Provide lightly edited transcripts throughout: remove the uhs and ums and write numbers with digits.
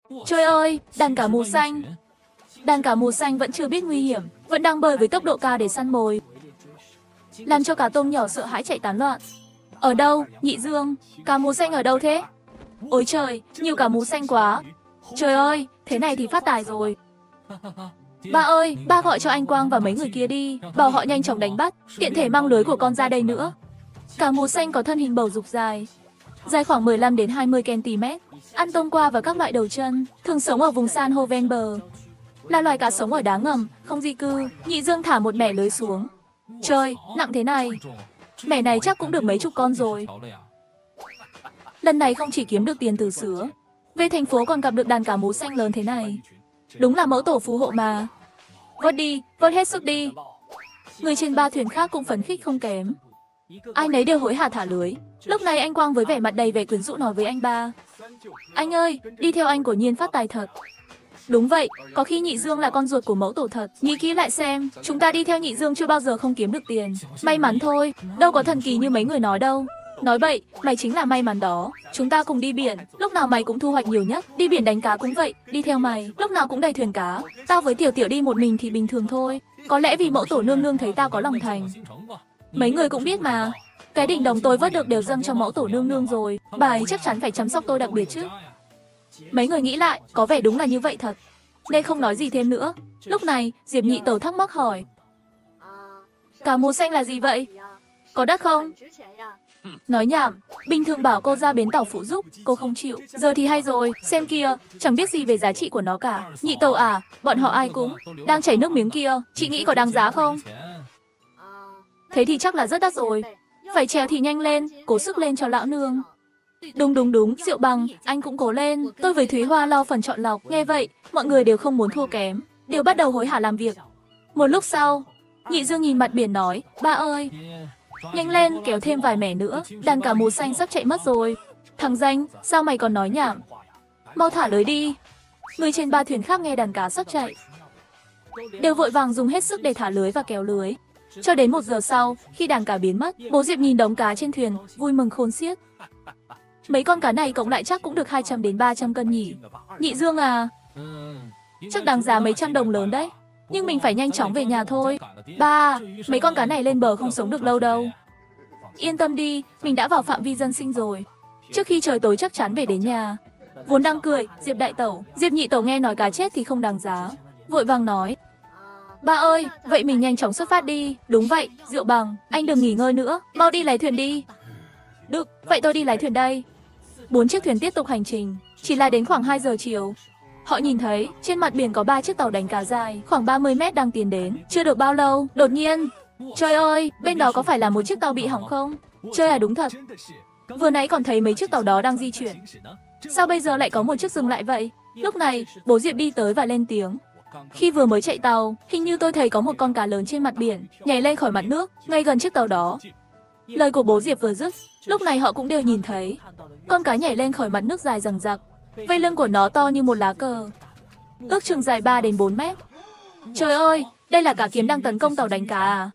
Trời ơi, đàn cá mú xanh. Đàn cá mú xanh vẫn chưa biết nguy hiểm, vẫn đang bơi với tốc độ cao để săn mồi, làm cho cá tôm nhỏ sợ hãi chạy tán loạn. Ở đâu, Nhị Dương? Cá mú xanh ở đâu thế? Ôi trời, nhiều cá mú xanh quá. Trời ơi, thế này thì phát tài rồi. Ba ơi, ba gọi cho anh Quang và mấy người kia đi, bảo họ nhanh chóng đánh bắt, tiện thể mang lưới của con ra đây nữa. Cá mú xanh có thân hình bầu dục dài khoảng 15 đến 20 cm, ăn tôm qua và các loại đầu chân, thường sống ở vùng san hô ven bờ. Là loài cá sống ở đá ngầm, không di cư. Nhị Dương thả một mẻ lưới xuống. Trời, nặng thế này. Mẻ này chắc cũng được mấy chục con rồi. Lần này không chỉ kiếm được tiền từ sứa, về thành phố còn gặp được đàn cá mú xanh lớn thế này. Đúng là mẫu tổ phù hộ mà. Vớt đi, vớt hết sức đi. Người trên ba thuyền khác cũng phấn khích không kém. Ai nấy đều hối hả thả lưới. Lúc này anh Quang với vẻ mặt đầy vẻ quyến rũ nói với anh ba: Anh ơi, đi theo anh của nhiên phát tài thật. Đúng vậy, có khi Nhị Dương là con ruột của mẫu tổ thật. Nghĩ kỹ lại xem, chúng ta đi theo Nhị Dương chưa bao giờ không kiếm được tiền. May mắn thôi, đâu có thần kỳ như mấy người nói đâu. Nói bậy, mày chính là may mắn đó. Chúng ta cùng đi biển, lúc nào mày cũng thu hoạch nhiều nhất. Đi biển đánh cá cũng vậy, đi theo mày, lúc nào cũng đầy thuyền cá. Tao với Tiểu Tiểu đi một mình thì bình thường thôi. Có lẽ vì mẫu tổ nương nương thấy tao có lòng thành. Mấy người cũng biết mà, cái đỉnh đồng tôi vớt được đều dâng cho mẫu tổ nương nương rồi. Bà ấy chắc chắn phải chăm sóc tôi đặc biệt chứ. Mấy người nghĩ lại, có vẻ đúng là như vậy thật, nên không nói gì thêm nữa. Lúc này, Diệp Nhị Tẩu thắc mắc hỏi: Cá mú xanh là gì vậy? Có đắt không? Nói nhảm, bình thường bảo cô ra bến tàu phụ giúp, cô không chịu. Giờ thì hay rồi, xem kia, chẳng biết gì về giá trị của nó cả. Nhị Tẩu à, bọn họ ai cũng đang chảy nước miếng kia, chị nghĩ có đáng giá không? Thế thì chắc là rất đắt rồi. Phải trèo thì nhanh lên, cố sức lên cho lão nương. Đúng, Diệu Bằng, anh cũng cố lên. Tôi với Thúy Hoa lo phần chọn lọc. Nghe vậy, mọi người đều không muốn thua kém, đều bắt đầu hối hả làm việc. Một lúc sau, Nhị Dương nhìn mặt biển nói: Ba ơi, nhanh lên, kéo thêm vài mẻ nữa, đàn cá mú xanh sắp chạy mất rồi. Thằng danh, sao mày còn nói nhảm? Mau thả lưới đi. Người trên ba thuyền khác nghe đàn cá sắp chạy, đều vội vàng dùng hết sức để thả lưới và kéo lưới. Cho đến 1 giờ sau, khi đàn cá biến mất, bố Diệp nhìn đống cá trên thuyền, vui mừng khôn xiết. Mấy con cá này cộng lại chắc cũng được 200 đến 300 cân nhỉ. Nhị Dương à, chắc đáng giá mấy trăm đồng lớn đấy. Nhưng mình phải nhanh chóng về nhà thôi. Ba, mấy con cá này lên bờ không sống được lâu đâu. Yên tâm đi, mình đã vào phạm vi dân sinh rồi. Trước khi trời tối chắc chắn về đến nhà. Vốn đang cười, Diệp Đại Tẩu, Diệp Nhị Tẩu nghe nói cá chết thì không đáng giá, vội vàng nói: Ba ơi, vậy mình nhanh chóng xuất phát đi. Đúng vậy, Diệu Bằng, anh đừng nghỉ ngơi nữa, mau đi lái thuyền đi. Được, vậy tôi đi lái thuyền đây. 4 chiếc thuyền tiếp tục hành trình. Chỉ là đến khoảng 2 giờ chiều, họ nhìn thấy trên mặt biển có 3 chiếc tàu đánh cá dài khoảng 30 mét đang tiến đến. Chưa được bao lâu, đột nhiên, trời ơi, bên đó có phải là một chiếc tàu bị hỏng không? Chơi à, đúng thật. Vừa nãy còn thấy mấy chiếc tàu đó đang di chuyển, sao bây giờ lại có một chiếc dừng lại vậy? Lúc này, bố Diệp đi tới và lên tiếng: Khi vừa mới chạy tàu, hình như tôi thấy có một con cá lớn trên mặt biển nhảy lên khỏi mặt nước, ngay gần chiếc tàu đó. Lời của bố Diệp vừa dứt, lúc này họ cũng đều nhìn thấy con cá nhảy lên khỏi mặt nước dài dằng dặc. Vây lưng của nó to như một lá cờ, ước chừng dài 3 đến 4 mét. Trời ơi, đây là cá kiếm đang tấn công tàu đánh cá à?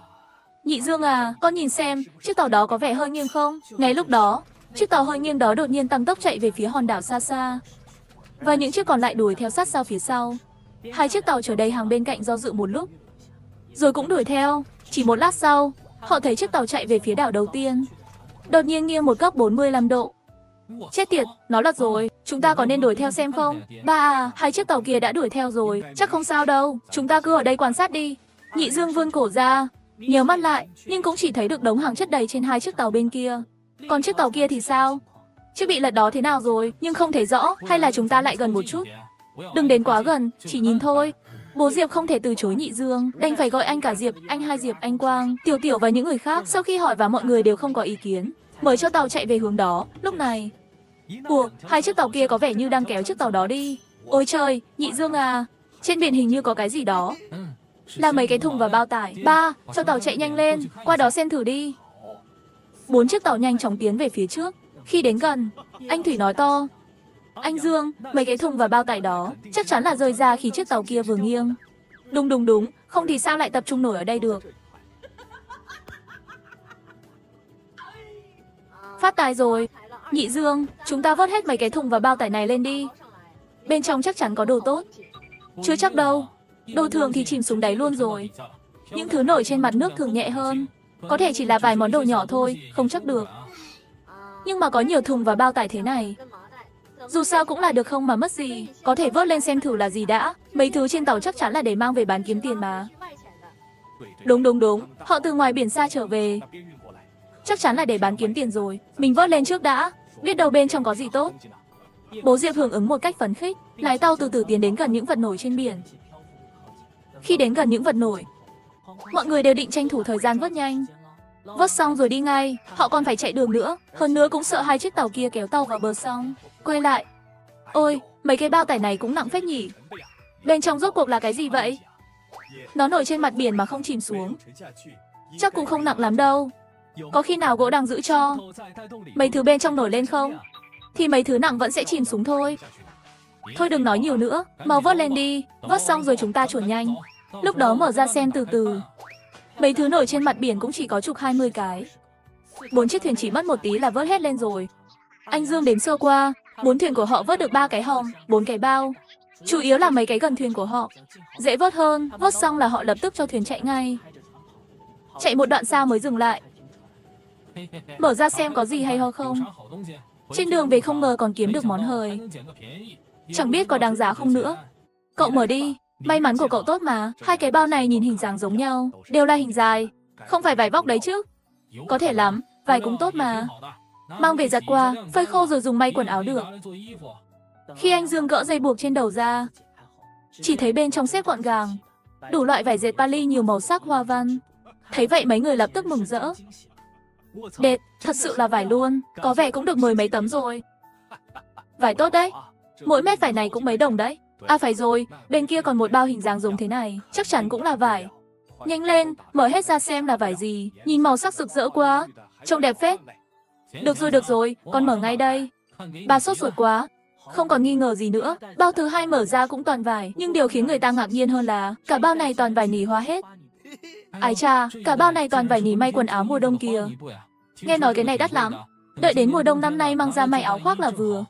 Nhị Dương à, con nhìn xem, chiếc tàu đó có vẻ hơi nghiêng không? Ngay lúc đó, chiếc tàu hơi nghiêng đó đột nhiên tăng tốc chạy về phía hòn đảo xa xa, và những chiếc còn lại đuổi theo sát sau phía sau. 2 chiếc tàu chở đầy hàng bên cạnh do dự một lúc, rồi cũng đuổi theo. Chỉ một lát sau, họ thấy chiếc tàu chạy về phía đảo đầu tiên, đột nhiên nghiêng một góc 45 độ. Chết tiệt, nó lật rồi, chúng ta có nên đuổi theo xem không? Ba à, 2 chiếc tàu kia đã đuổi theo rồi, chắc không sao đâu, chúng ta cứ ở đây quan sát đi. Nhị Dương vươn cổ ra, nhớ mắt lại, nhưng cũng chỉ thấy được đống hàng chất đầy trên 2 chiếc tàu bên kia. Còn chiếc tàu kia thì sao? Chiếc bị lật đó thế nào rồi, nhưng không thấy rõ, hay là chúng ta lại gần một chút? Đừng đến quá gần, chỉ nhìn thôi. Bố Diệp không thể từ chối Nhị Dương, đành phải gọi anh cả Diệp, anh hai Diệp, anh Quang, Tiểu Tiểu và những người khác. Sau khi hỏi và mọi người đều không có ý kiến, mời cho tàu chạy về hướng đó. Lúc này, ủa, 2 chiếc tàu kia có vẻ như đang kéo chiếc tàu đó đi. Ôi trời, Nhị Dương à, trên biển hình như có cái gì đó, là mấy cái thùng và bao tải. Ba, cho tàu chạy nhanh lên, qua đó xem thử đi. 4 chiếc tàu nhanh chóng tiến về phía trước. Khi đến gần, anh Thủy nói to: Anh Dương, mấy cái thùng và bao tải đó chắc chắn là rơi ra khi chiếc tàu kia vừa nghiêng. Đúng, không thì sao lại tập trung nổi ở đây được. Phát tài rồi. Nhị Dương, chúng ta vớt hết mấy cái thùng và bao tải này lên đi. Bên trong chắc chắn có đồ tốt. Chưa chắc đâu. Đồ thường thì chìm xuống đáy luôn rồi. Những thứ nổi trên mặt nước thường nhẹ hơn. Có thể chỉ là vài món đồ nhỏ thôi, không chắc được. Nhưng mà có nhiều thùng và bao tải thế này. Dù sao cũng là được không mà mất gì. Có thể vớt lên xem thử là gì đã. Mấy thứ trên tàu chắc chắn là để mang về bán kiếm tiền mà. Đúng. Họ từ ngoài biển xa trở về. Chắc chắn là để bán kiếm tiền rồi. Mình vớt lên trước đã. Biết đâu bên trong có gì tốt. Bố Diệp hưởng ứng một cách phấn khích. Lái tàu từ từ tiến đến gần những vật nổi trên biển. Khi đến gần những vật nổi, mọi người đều định tranh thủ thời gian vớt nhanh. Vớt xong rồi đi ngay. Họ còn phải chạy đường nữa. Hơn nữa cũng sợ hai chiếc tàu kia kéo tàu vào bờ sông. Quay lại. Ôi, mấy cái bao tải này cũng nặng phết nhỉ. Bên trong rốt cuộc là cái gì vậy? Nó nổi trên mặt biển mà không chìm xuống. Chắc cũng không nặng lắm đâu. Có khi nào gỗ đang giữ cho mấy thứ bên trong nổi lên không? Thì mấy thứ nặng vẫn sẽ chìm xuống thôi. Thôi đừng nói nhiều nữa, mau vớt lên đi. Vớt xong rồi chúng ta chuồn nhanh. Lúc đó mở ra xem từ từ. Mấy thứ nổi trên mặt biển cũng chỉ có chục 20 cái. 4 chiếc thuyền chỉ mất một tí là vớt hết lên rồi. Anh Dương đếm sơ qua, 4 thuyền của họ vớt được 3 cái hòm, 4 cái bao. Chủ yếu là mấy cái gần thuyền của họ. Dễ vớt hơn, vớt xong là họ lập tức cho thuyền chạy ngay. Chạy một đoạn xa mới dừng lại. Mở ra xem có gì hay ho không. Trên đường về không ngờ còn kiếm được món hời. Chẳng biết có đáng giá không nữa. Cậu mở đi. May mắn của cậu tốt mà. Hai cái bao này nhìn hình dáng giống nhau. Đều là hình dài. Không phải vải vóc đấy chứ? Có thể lắm. Vải cũng tốt mà. Mang về giặt qua, phơi khô rồi dùng may quần áo được. Khi anh Dương gỡ dây buộc trên đầu ra, chỉ thấy bên trong xếp gọn gàng. Đủ loại vải dệt Bali nhiều màu sắc hoa văn. Thấy vậy mấy người lập tức mừng rỡ. Đẹp, thật sự là vải luôn. Có vẻ cũng được 10 mấy tấm rồi. Vải tốt đấy. Mỗi mét vải này cũng mấy đồng đấy. À phải rồi, bên kia còn một bao hình dáng giống thế này. Chắc chắn cũng là vải. Nhanh lên, mở hết ra xem là vải gì. Nhìn màu sắc rực rỡ quá. Trông đẹp phết. Được rồi, con mở ngay đây. Bà sốt ruột quá. Không còn nghi ngờ gì nữa. Bao thứ hai mở ra cũng toàn vải. Nhưng điều khiến người ta ngạc nhiên hơn là cả bao này toàn vải nỉ hoa hết. Ái cha, cả bao này toàn vải nỉ may quần áo mùa đông kìa. Nghe nói cái này đắt lắm. Đợi đến mùa đông năm nay mang ra may áo khoác là vừa.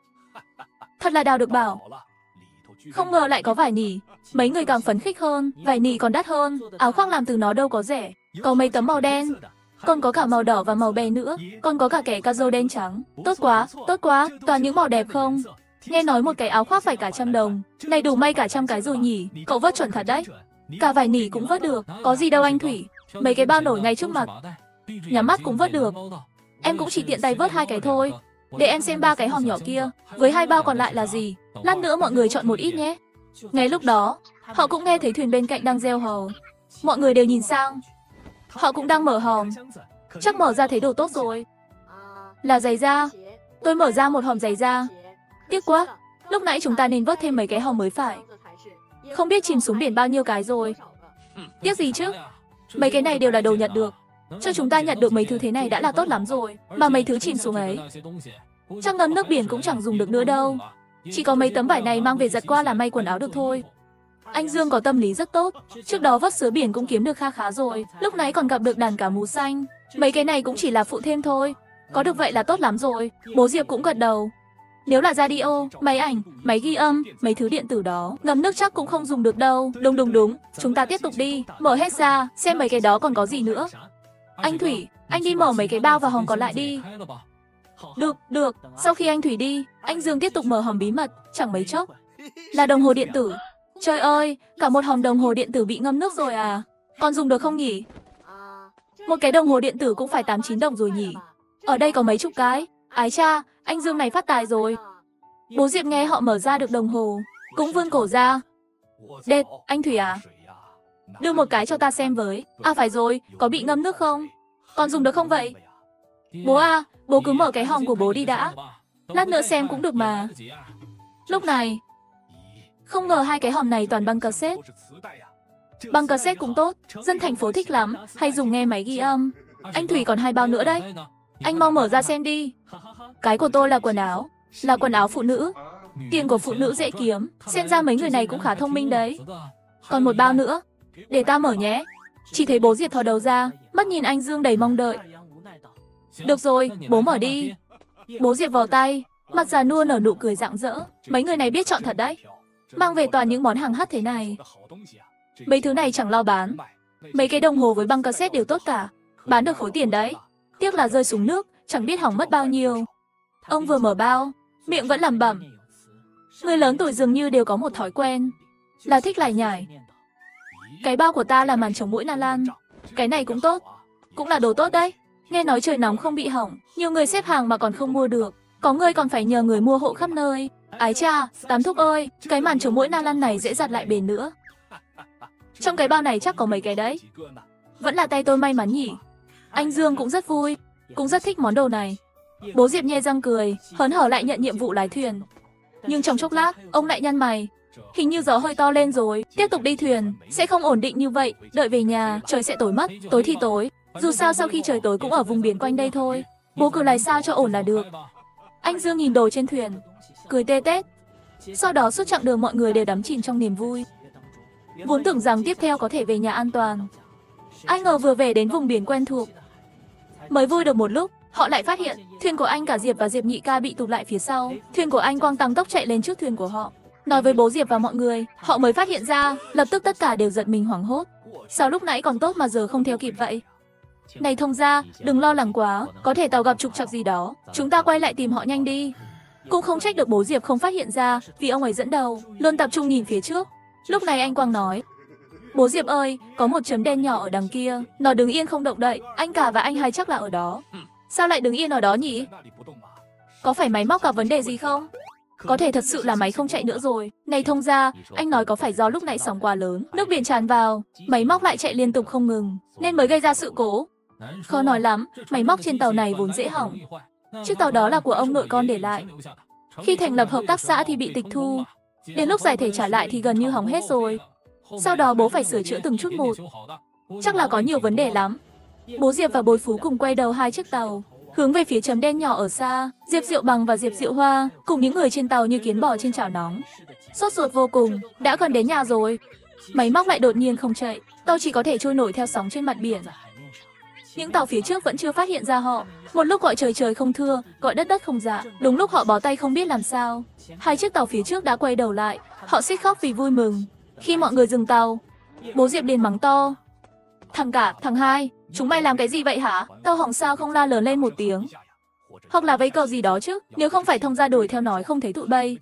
Thật là đào được bảo. Không ngờ lại có vải nỉ. Mấy người càng phấn khích hơn. Vải nỉ còn đắt hơn. Áo khoác làm từ nó đâu có rẻ. Có mấy tấm màu đen. Còn có cả màu đỏ và màu be nữa. Còn có cả kẻ caro đen trắng. Tốt quá. Toàn những màu đẹp không. Nghe nói một cái áo khoác phải cả 100 đồng. Này đủ may cả 100 cái rồi nhỉ. Cậu vớt chuẩn thật đấy. Cả vải nỉ cũng vớt được. Có gì đâu anh Thủy. Mấy cái bao nổi ngay trước mặt. Nhắm mắt cũng vớt được. Em cũng chỉ tiện tay vớt 2 cái thôi. Để em xem 3 cái hòm nhỏ kia. Với 2 bao còn lại là gì. Lát nữa mọi người chọn một ít nhé. Ngay lúc đó, họ cũng nghe thấy thuyền bên cạnh đang reo hò. Mọi người đều nhìn sang. Họ cũng đang mở hòm. Chắc mở ra thấy đồ tốt rồi. Là giày da. Tôi mở ra một hòm giày da. Tiếc quá. Lúc nãy chúng ta nên vớt thêm mấy cái hòm mới phải. Không biết chìm xuống biển bao nhiêu cái rồi. Tiếc gì chứ. Mấy cái này đều là đồ nhặt được. Cho chúng ta nhặt được mấy thứ thế này đã là tốt lắm rồi. Mà mấy thứ chìm xuống ấy, chắc ngâm nước biển cũng chẳng dùng được nữa đâu. Chỉ có mấy tấm vải này mang về giặt qua là may quần áo được thôi. Anh Dương có tâm lý rất tốt. Trước đó vớt sứa biển cũng kiếm được kha khá rồi. Lúc nãy còn gặp được đàn cá mú xanh. Mấy cái này cũng chỉ là phụ thêm thôi. Có được vậy là tốt lắm rồi. Bố Diệp cũng gật đầu. Nếu là radio, máy ảnh, máy ghi âm, mấy thứ điện tử đó, ngâm nước chắc cũng không dùng được đâu. Đúng. Chúng ta tiếp tục đi. Mở hết ra, xem mấy cái đó còn có gì nữa. Anh Thủy, anh đi mở mấy cái bao và hòm còn lại đi. Được. Sau khi anh Thủy đi, anh Dương tiếp tục mở hòm bí mật. Chẳng mấy chốc là đồng hồ điện tử. Trời ơi, cả một hòm đồng hồ điện tử bị ngâm nước rồi à. Còn dùng được không nhỉ? Một cái đồng hồ điện tử cũng phải 8-9 đồng rồi nhỉ. Ở đây có mấy chục cái. Ái cha, anh Dương này phát tài rồi. Bố Diệp nghe họ mở ra được đồng hồ, cũng vươn cổ ra. Đẹp, anh Thủy à? Đưa một cái cho ta xem với. À phải rồi, có bị ngâm nước không? Còn dùng được không vậy? Bố à, bố cứ mở cái hòm của bố đi đã. Lát nữa xem cũng được mà. Lúc này, không ngờ 2 cái hòm này toàn băng cassette. Băng cassette cũng tốt, dân thành phố thích lắm, hay dùng nghe máy ghi âm. Anh Thủy còn 2 bao nữa đấy. Anh mau mở ra xem đi. Cái của tôi là quần áo phụ nữ. Tiền của phụ nữ dễ kiếm, xem ra mấy người này cũng khá thông minh đấy. Còn một bao nữa, để ta mở nhé. Chỉ thấy bố Diệp thò đầu ra, mắt nhìn anh Dương đầy mong đợi. Được rồi, bố mở đi. Bố Diệp vò tay, Mặt già nua nở nụ cười rạng rỡ. Mấy người này biết chọn thật đấy. Mang về toàn những món hàng hot thế này. Mấy thứ này chẳng lo bán. Mấy cái đồng hồ với băng cassette đều tốt cả. Bán được khối tiền đấy. Tiếc là rơi xuống nước, chẳng biết hỏng mất bao nhiêu. Ông vừa mở bao, miệng vẫn lẩm bẩm. Người lớn tuổi dường như đều có một thói quen, là thích lải nhải. Cái bao của ta là màn chống muỗi Nalan. Cái này cũng tốt, cũng là đồ tốt đấy. Nghe nói trời nóng không bị hỏng, nhiều người xếp hàng mà còn không mua được. Có người còn phải nhờ người mua hộ khắp nơi. Ái cha, Tám thúc ơi, cái màn chống muỗi Nalan này dễ giặt lại bền nữa. Trong cái bao này chắc có mấy cái đấy. Vẫn là tay tôi may mắn nhỉ. Anh Dương cũng rất vui, cũng rất thích món đồ này. Bố Diệp nhe răng cười, hớn hở lại nhận nhiệm vụ lái thuyền. Nhưng trong chốc lát, ông lại nhăn mày. Hình như gió hơi to lên rồi, tiếp tục đi thuyền, sẽ không ổn định như vậy. Đợi về nhà, trời sẽ tối mất, tối thì tối. Dù sao sau khi trời tối cũng ở vùng biển quanh đây thôi. Bố cứ lái sao cho ổn là được. Anh Dương nhìn đồ trên thuyền, cười tê tét. Sau đó suốt chặng đường mọi người đều đắm chìm trong niềm vui. Vốn tưởng rằng tiếp theo có thể về nhà an toàn. Ai ngờ vừa về đến vùng biển quen thuộc. Mới vui được một lúc, họ lại phát hiện thuyền của anh cả Diệp và Diệp nhị ca bị tụt lại phía sau. Thuyền của anh quăng tăng tốc chạy lên trước thuyền của họ. Nói với bố Diệp và mọi người, họ mới phát hiện ra, lập tức tất cả đều giật mình hoảng hốt. Sao lúc nãy còn tốt mà giờ không theo kịp vậy? Này thông gia, đừng lo lắng quá, có thể tàu gặp trục trặc gì đó. Chúng ta quay lại tìm họ nhanh đi. Cũng không trách được bố Diệp không phát hiện ra, vì ông ấy dẫn đầu, luôn tập trung nhìn phía trước. Lúc này anh Quang nói, bố Diệp ơi, có một chấm đen nhỏ ở đằng kia, nó đứng yên không động đậy, anh cả và anh hai chắc là ở đó. Sao lại đứng yên ở đó nhỉ? Có phải máy móc gặp vấn đề gì không? Có thể thật sự là máy không chạy nữa rồi. Này thông gia, anh nói có phải do lúc nãy sóng quá lớn, nước biển tràn vào, máy móc lại chạy liên tục không ngừng, nên mới gây ra sự cố. Khó nói lắm, máy móc trên tàu này vốn dễ hỏng. Chiếc tàu đó là của ông nội con để lại. Khi thành lập hợp tác xã thì bị tịch thu. Đến lúc giải thể trả lại thì gần như hỏng hết rồi. Sau đó bố phải sửa chữa từng chút một. Chắc là có nhiều vấn đề lắm. Bố Diệp và bố Phú cùng quay đầu hai chiếc tàu, hướng về phía chấm đen nhỏ ở xa. Diệp Diệu Bằng và Diệp Diệu Hoa cùng những người trên tàu như kiến bò trên chảo nóng. Sốt ruột vô cùng, đã gần đến nhà rồi. Máy móc lại đột nhiên không chạy, tàu chỉ có thể trôi nổi theo sóng trên mặt biển. Những tàu phía trước vẫn chưa phát hiện ra họ. Một lúc gọi trời trời không thưa, gọi đất đất không dạ. Đúng lúc họ bó tay không biết làm sao, hai chiếc tàu phía trước đã quay đầu lại. Họ xích khóc vì vui mừng. Khi mọi người dừng tàu, bố Diệp liền mắng to. Thằng cả, thằng hai, chúng mày làm cái gì vậy hả? Tao hỏng sao không la lớn lên một tiếng? Hoặc là vây cờ gì đó chứ, nếu không phải thông gia đổi theo nói không thấy tụi bay.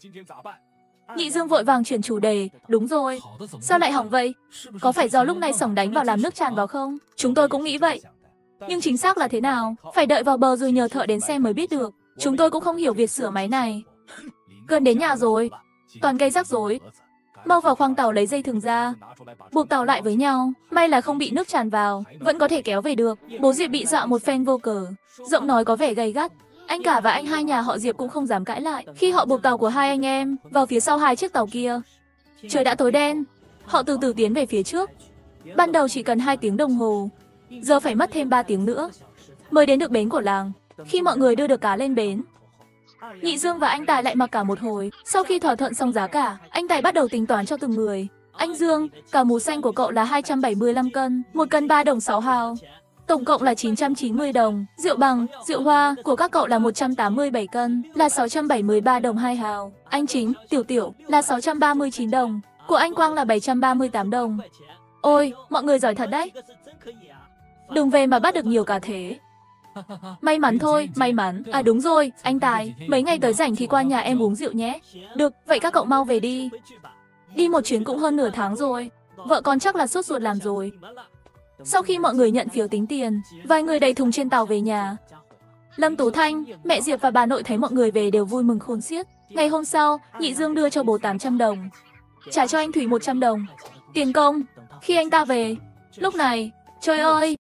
Nhị Dương vội vàng chuyển chủ đề. Đúng rồi, sao lại hỏng vậy? Có phải do lúc này sóng đánh vào làm nước tràn vào không? Chúng tôi cũng nghĩ vậy. Nhưng chính xác là thế nào? Phải đợi vào bờ rồi nhờ thợ đến xem mới biết được. Chúng tôi cũng không hiểu việc sửa máy này. Gần đến nhà rồi, toàn gây rắc rối. Mau vào khoang tàu lấy dây thừng ra, buộc tàu lại với nhau. May là không bị nước tràn vào, vẫn có thể kéo về được. Bố Diệp bị dọa một phen vô cớ, giọng nói có vẻ gay gắt. Anh cả và anh hai nhà họ Diệp cũng không dám cãi lại khi họ buộc tàu của hai anh em vào phía sau hai chiếc tàu kia. Trời đã tối đen, họ từ từ tiến về phía trước. Ban đầu chỉ cần 2 tiếng đồng hồ, giờ phải mất thêm 3 tiếng nữa mới đến được bến của làng. Khi mọi người đưa được cá lên bến, Nhị Dương và anh Tài lại mặc cả một hồi. Sau khi thỏa thuận xong giá cả, anh Tài bắt đầu tính toán cho từng người. Anh Dương, cả mù xanh của cậu là 275 cân, 1 cân 3 đồng 6 hào. Tổng cộng là 990 đồng. Rượu Bằng, rượu Hoa của các cậu là 187 cân, là 673 đồng 2 hào. Anh Chính, Tiểu Tiểu là 639 đồng. Của anh Quang là 738 đồng. Ôi, mọi người giỏi thật đấy. Đừng về mà bắt được nhiều cả thế. May mắn thôi, may mắn. À đúng rồi, anh Tài, mấy ngày tới rảnh thì qua nhà em uống rượu nhé. Được, vậy các cậu mau về đi. Đi một chuyến cũng hơn nửa tháng rồi. Vợ con chắc là sốt ruột làm rồi. Sau khi mọi người nhận phiếu tính tiền, vài người đầy thùng trên tàu về nhà. Lâm Tú Thanh, mẹ Diệp và bà nội thấy mọi người về đều vui mừng khôn xiết. Ngày hôm sau, Nhị Dương đưa cho bố 800 đồng, trả cho anh Thủy 100 đồng tiền công khi anh ta về. Lúc này, trời ơi,